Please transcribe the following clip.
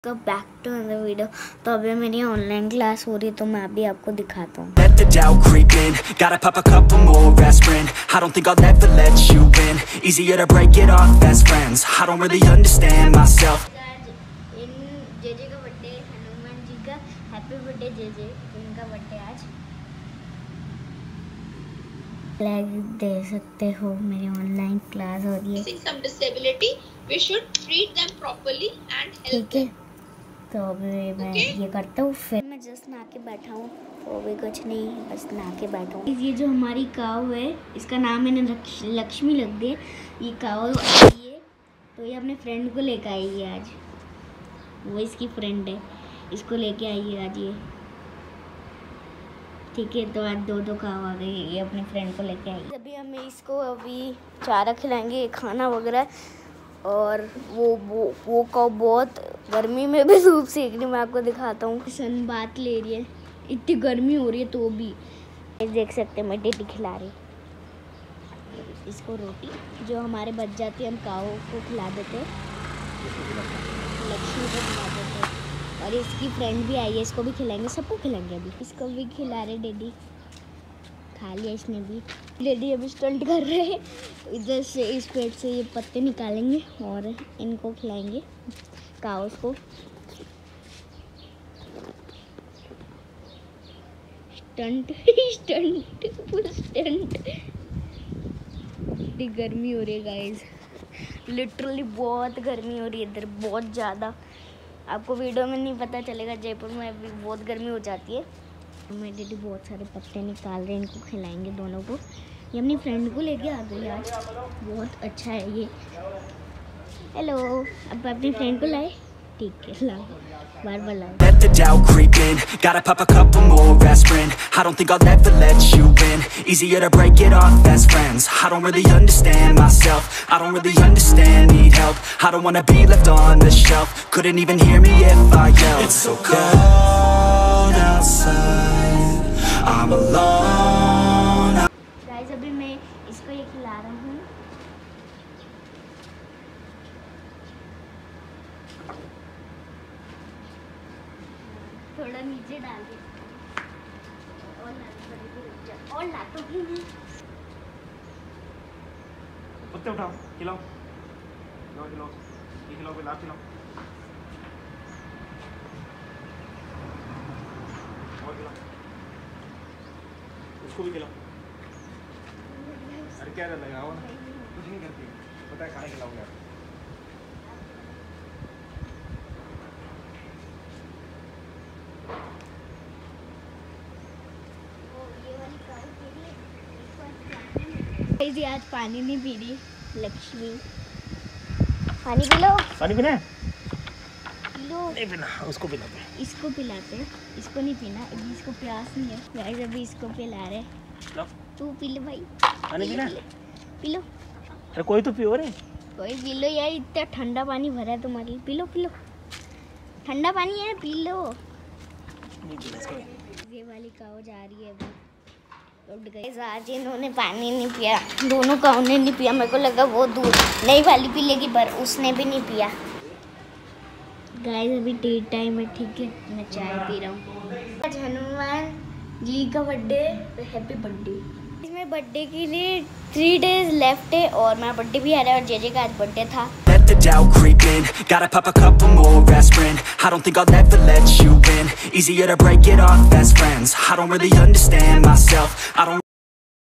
Back to another video. तो अभी मेरी ऑनलाइन क्लास हो रही है तो मैं अभी आपको दिखाता हूँ। जेजे का बर्थडे, हनुमान जी का हैप्पी बर्थडे जेजे, इनका बर्थडे आज। दे सकते हो मेरी ऑनलाइन क्लास हो रही है। Some disability, we should treat them properly and help them. तो अभी मैं ये करता हूँ, फिर मैं जस्ट नहा के बैठा हूँ। तो अभी कुछ नहीं, बस नहा के बैठा हूँ। ये जो हमारी काऊ है, इसका नाम मैंने लक्ष्मी रख दिया। ये काऊ आई है तो ये अपने फ्रेंड को लेकर आई है आज। वो इसकी फ्रेंड है, इसको लेके आई है आज ये। ठीक है, तो आज दो काऊ आ गई, ये अपने फ्रेंड को लेके आई। अभी हम इसको अभी चारा खिलाएंगे, खाना वगैरह। और वो काऊ बहुत गर्मी में भी धूप सेक रही, मैं आपको दिखाता हूँ। सन बात ले रही है, इतनी गर्मी हो रही है तो भी। देख सकते हैं मैं डेली खिला रही इसको रोटी, जो हमारे बच जाती है हम काऊ को खिला देते हैं, लक्ष्मी को खिला देते हैं। और इसकी फ्रेंड भी आई है, इसको भी खिलाएंगे, सबको खिलाएंगे। अभी इसको भी खिला रहे डेडी, खा लिया इसने भी। लेडी अभी स्टंट कर रहे हैं, इधर से इस पेट से ये पत्ते निकालेंगे और इनको खिलाएंगे काउस को। Stunt stunt full stunt. इतनी गर्मी हो रही है गाइस, लिटरली बहुत गर्मी हो रही है इधर, बहुत ज़्यादा। आपको वीडियो में नहीं पता चलेगा, जयपुर में अभी बहुत गर्मी हो जाती है। मेरे डैडी बहुत सारे पत्ते निकाल रहे हैं, इनको खिलाएंगे दोनों को। ये अपनी फ्रेंड को लेके आ गई आज, बहुत अच्छा है ये। हेलो, अब अपनी फ्रेंड को लाए, ठीक है लाओ, बार लाओ। गाइस अभी मैं इसको ये खिला रहा हूँ। थोड़ा नीचे डाल दे और ला तो भी नहीं। पत्ते उठाओ, खिलाओ खिलाओ खिलाओ, ये खिलाओ, खिलाओ खिलाओ और खिलाओ, उसको भी खिलाओ। अरे क्या लगाओ ना, कुछ नहीं करती, पता है खाने खिलाऊंगा। आज पानी नहीं पी रही लक्ष्मी, पानी पी लो। पानी पीना है? पी लो। नहीं पीना, उसको पिलाते हैं। इसको पिलाते हैं, इसको नहीं पीना, इसको प्यास नहीं है। गाइस अभी इसको पिला रहे। तू पी लो भाई, पानी पीना है? पी लो। अरे कोई तो पियो रे, कोई पी लो यार, इतना ठंडा पानी भरा है तुम्हारे लिए। पी लो पी लो, ठंडा पानी है, पी लो। नहीं पीना इसको। ये वाली काऊ जा रही है अभी, उठ गई। आज इन्होंने पानी नहीं पिया, दोनों काऊ ने नहीं पिया। मेरे को लगा वो दूध नई वाली पी लेगी, पर उसने भी नहीं पिया। गाइस अभी टी टाइम है, ठीक है, मैं चाय पी रहा हूँ। आज हनुमान जी का बर्थडे, हैप्पी बर्थडे। इसमें बर्थडे के लिए 3 days लेफ्ट है और मेरा बर्थडे भी आ रहा है और जेजे का आज बर्थडे था। doubt creep in, gotta pop a couple more aspirin. I don't think I'll ever let you in. Easier to break it off best friends. I don't really understand myself, I don't